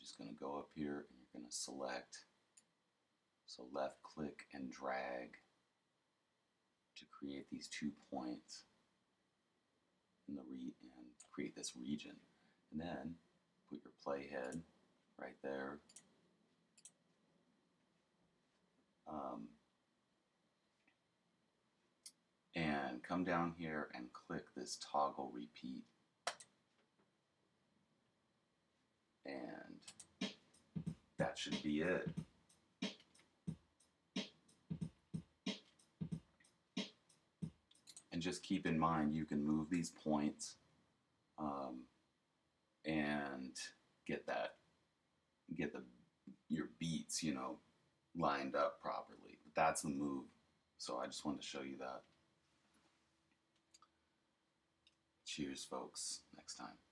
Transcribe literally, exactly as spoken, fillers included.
just going to go up here and you're going to select, so left click and drag to create these two points in the re and create this region. And then put your playhead right there. Um, and come down here and click this toggle repeat. And that should be it. And just keep in mind you can move these points um, and get that, get the your beats, you know, lined up properly. But that's the move. So I just wanted to show you that. Cheers, folks. Next time.